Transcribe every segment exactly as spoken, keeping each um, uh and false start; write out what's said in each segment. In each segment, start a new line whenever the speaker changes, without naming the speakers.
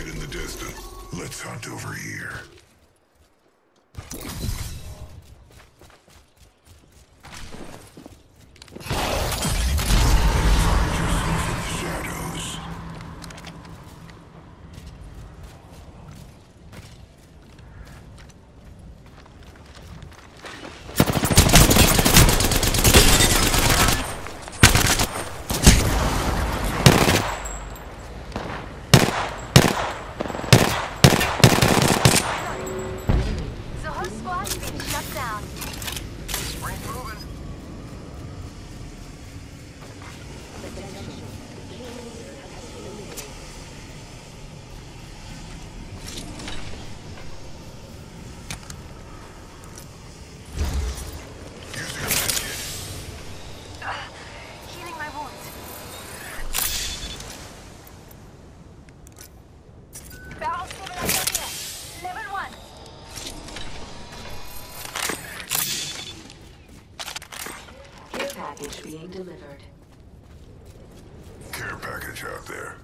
target in the distance. Let's hunt over here. Find yourself in the shadows.
Package being delivered.
Care package out there.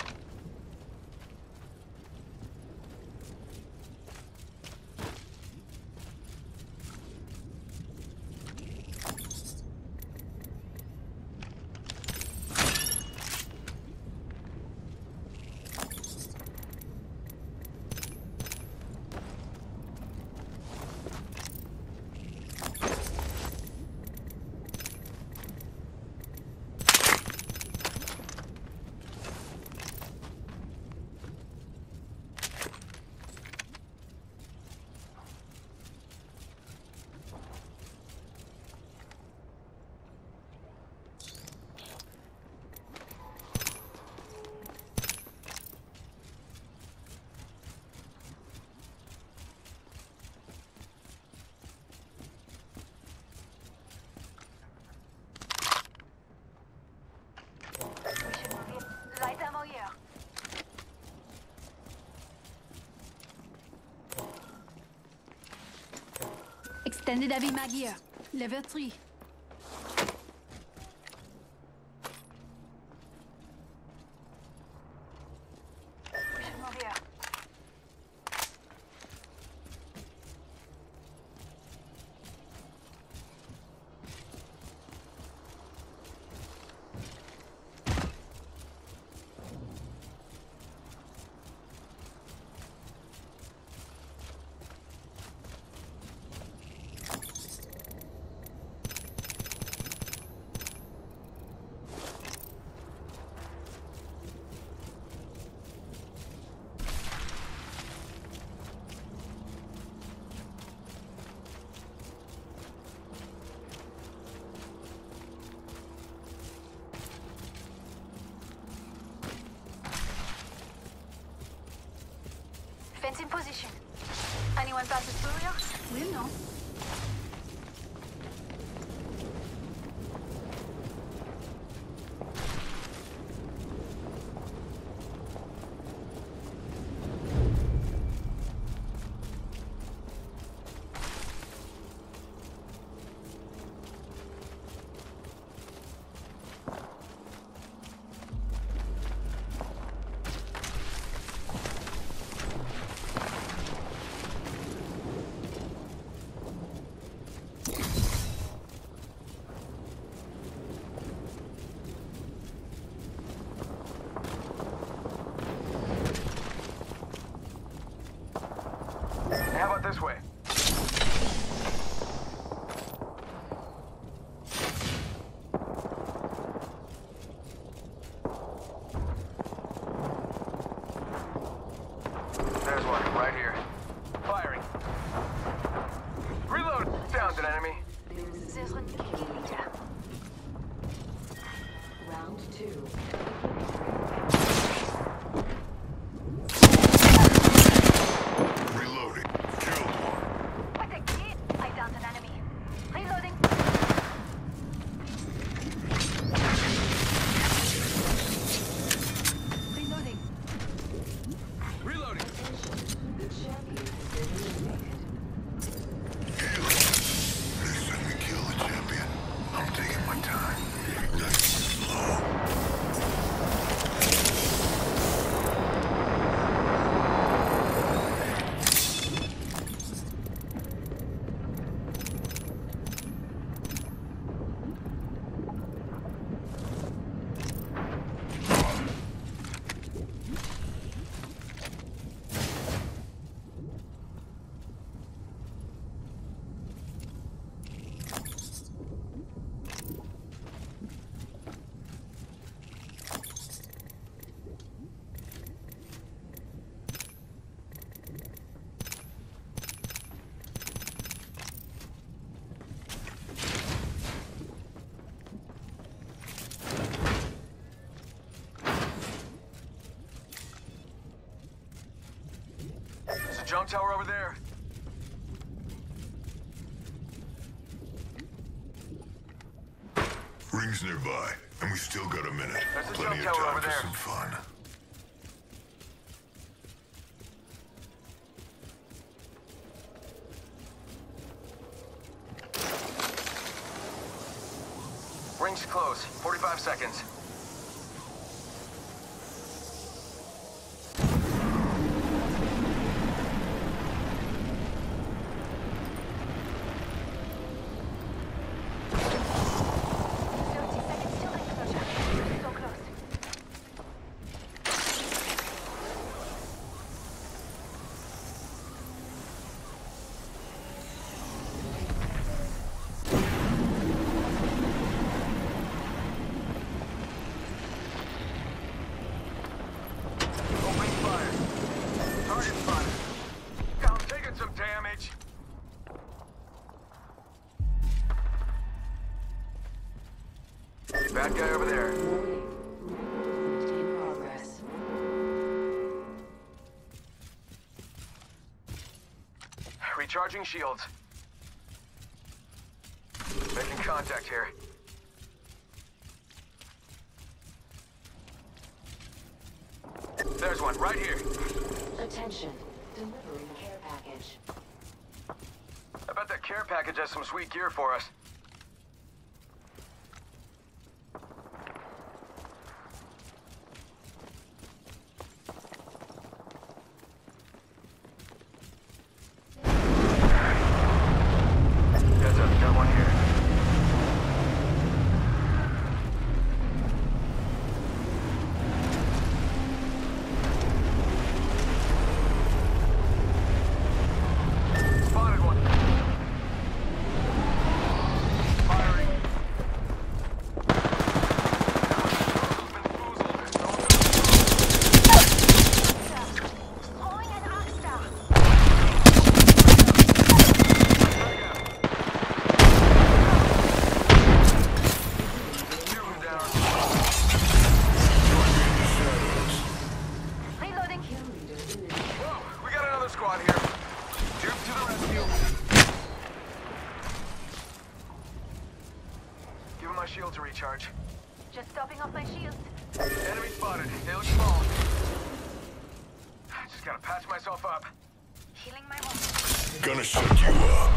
Extended heavy mag here. Level three.
Fence in position. Anyone passes through here?
We'll know.
How about this way? There's one, right here. Firing. Reload! Downed an enemy.
Round two.
Reloading. Killed one.
What a kid! I downed an enemy. Reloading.
Reloading.
Reloading.
The champion has been eliminated.
Healing. They said we kill the champion.
jump tower over there.
Ring's nearby, and we've still got a minute.
There's a
Plenty of
jump tower
time
over
for
there.
some fun.
Ring's close. forty-five seconds.
thirty seconds till ring closure. So close.
Opening fire. Target spotted. I'm taking some damage. Bad guy over there.
Movement in progress.
Recharging shields. Making contact here. There's one right here.
Attention. Delivering care package.
I bet that care package has some sweet gear for us. Heads up, got one here. Spotted one. Firing.
Throwing an arc star. Reloading.
Kill leader eliminated.
Whoa, we got another squad here. Duke to the rescue. Give him my shield to recharge.
Just topping off my shields.
Enemy spotted. They look small. Just gotta patch myself up.
Healing my wounds.
Gonna shut you up.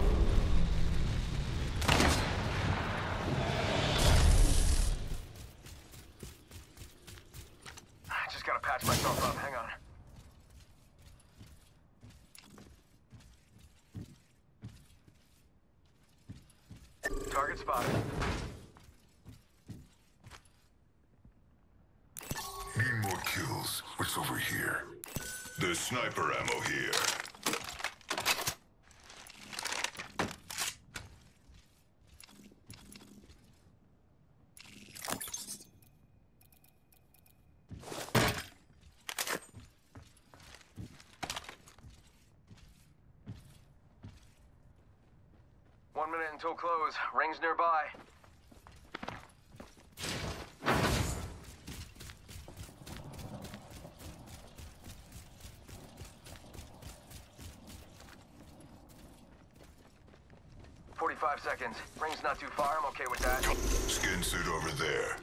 Just gotta patch myself up. Hang on. Target spotted.
Need more kills. What's over here? There's sniper ammo here.
One minute until close. Rings nearby. Forty-five seconds. Ring's not too far. I'm okay with that.
Skin suit over there.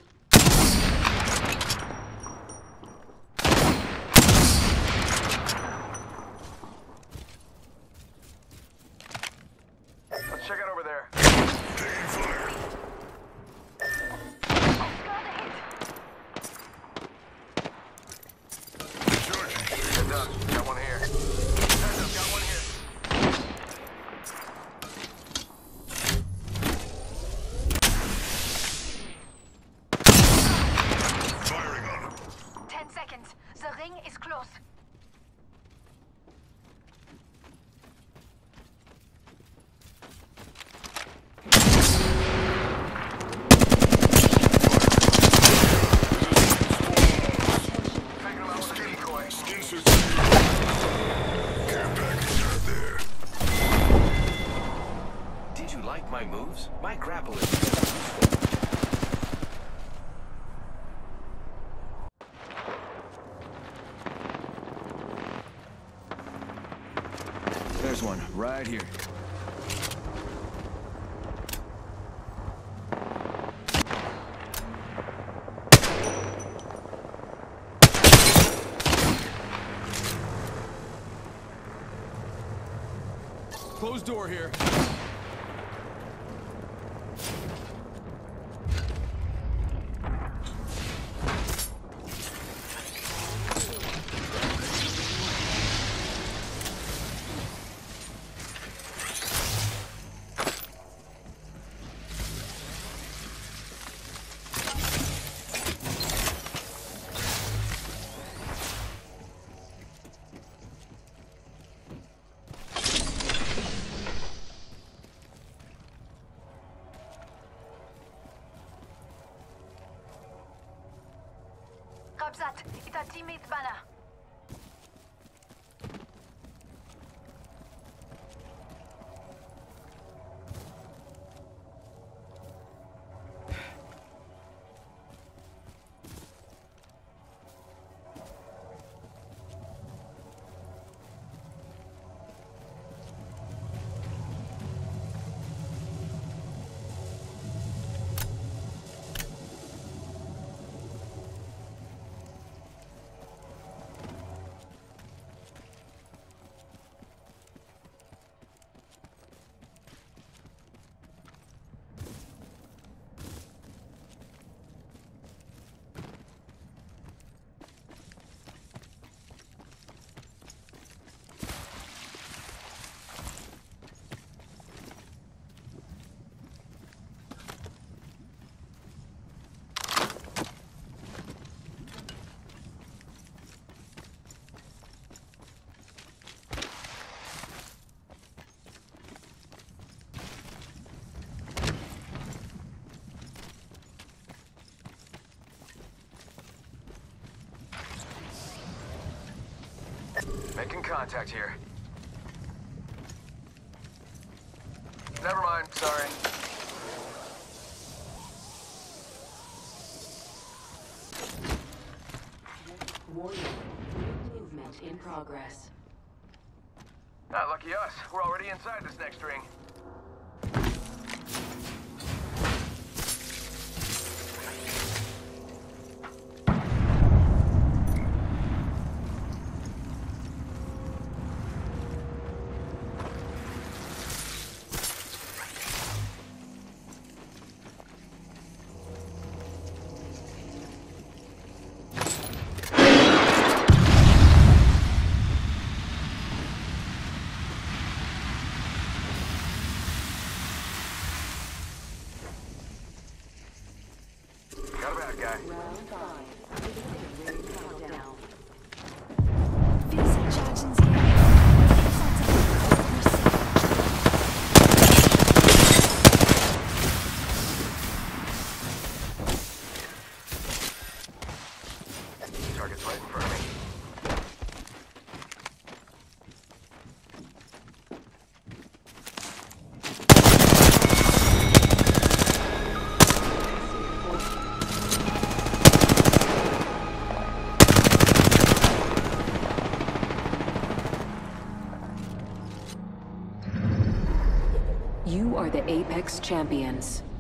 Let's check out over there.
Taking fire.
Scored a hit.
Charging
Heads
shields.
up. Got one here. Heads up. Got one here.
Firing on him.
Ten seconds. The ring is close.
Taking him out with a decoy.
Skin suit. Care package out there.
Did you like my moves? My grapple is very useful.
There's one right here. Closed door here.
Rabzat, it's our teammate's banner.
Making contact here. Never mind, sorry.
Warning. Movement in progress.
Not lucky us. We're already inside this next ring. Got a bad guy.
Round five. Ring countdown.
Vincent Chargins here.
Target's right in front of me.
You are the Apex Champions.